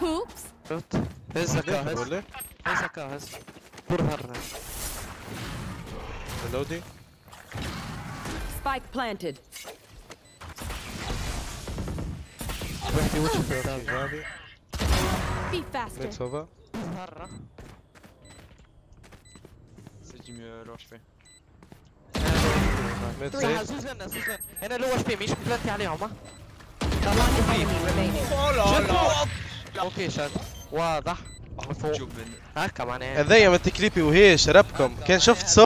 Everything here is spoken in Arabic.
Oops. هز هكا هز برهر لودي Spike planted. وحدي وجه غالي Be faster. ميد سوفا برهر سجل روش فيه ميد صح سيف سوزن هنا لو واش فيه مش بلانتي عليهم ها One enemy remaining. اوكي شاد واضح فوق جبن هكا معناها هذيا من تكليبي وهي شربكم كان شفت